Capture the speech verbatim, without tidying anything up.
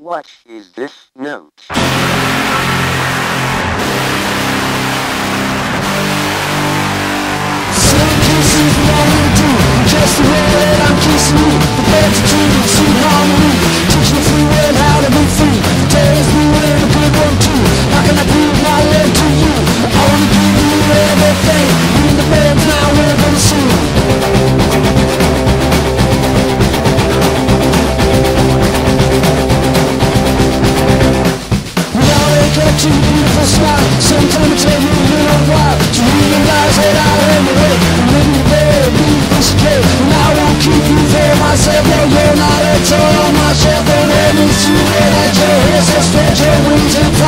What is this note? Some kisses what we do, just the way that I'm kissing you. The birds are treated sweet harmony, teach me free will how to be free. The day is blue and a good one too. How can I prove my love to you? I wanna give you everything. You and the birds now we're gonna sing. Got your beautiful smile. Sometimes it's take me a little while to realize that I am away. I'm living the very piece of cake, and I won't keep you for myself. No, you're not a toy on my shelf. Don't let me see that your hair so stretch your wings and